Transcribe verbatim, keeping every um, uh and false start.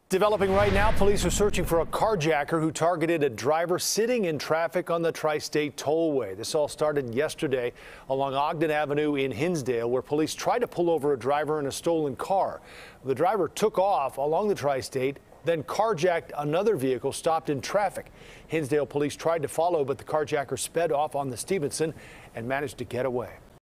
Developing right now, police are searching for a carjacker who targeted a driver sitting in traffic on the Tri-State Tollway. This all started yesterday along Ogden Avenue in Hinsdale, where police tried to pull over a driver in a stolen car. The driver took off along the Tri-State, then carjacked another vehicle stopped in traffic. Hinsdale police tried to follow, but the carjacker sped off on the Stevenson and managed to get away.